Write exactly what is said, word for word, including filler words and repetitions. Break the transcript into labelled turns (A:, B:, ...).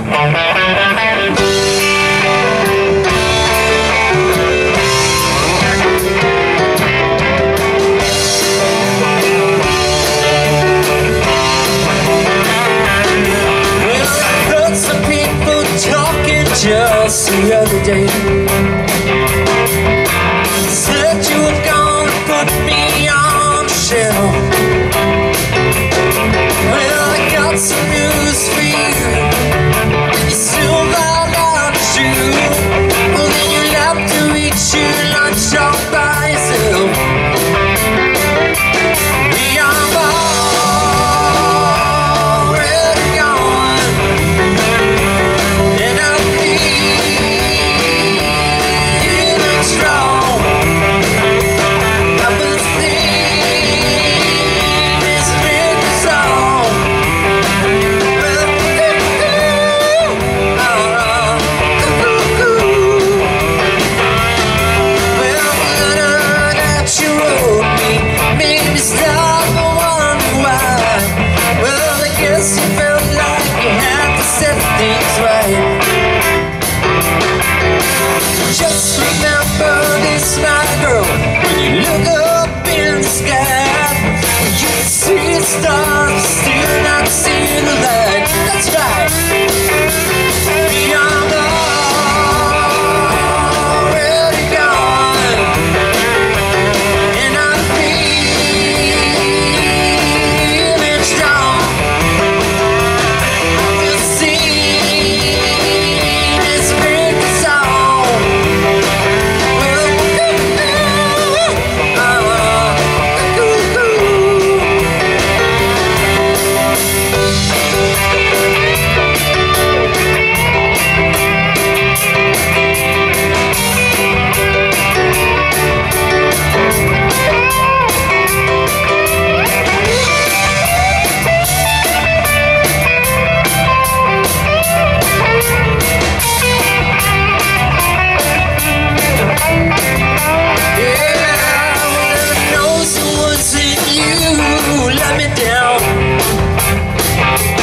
A: Just the other day, said you were gonna put me on the shelf. Well, I got some news for you. You still got out to shoot. Well, then you'll have to eat your lunch all by yourself. We are already gone, and I'm strong. I believe this big song. Well, the letter that you wrote me made me stop and wonder why. Well, I guess you felt like you had to set things right. Just remember this, my girl, when you look up in the sky, you can see the stars, still not seeing the light. That's right. Beyond already gone, and I'm feeling strong. We'll see this big song. Let me down.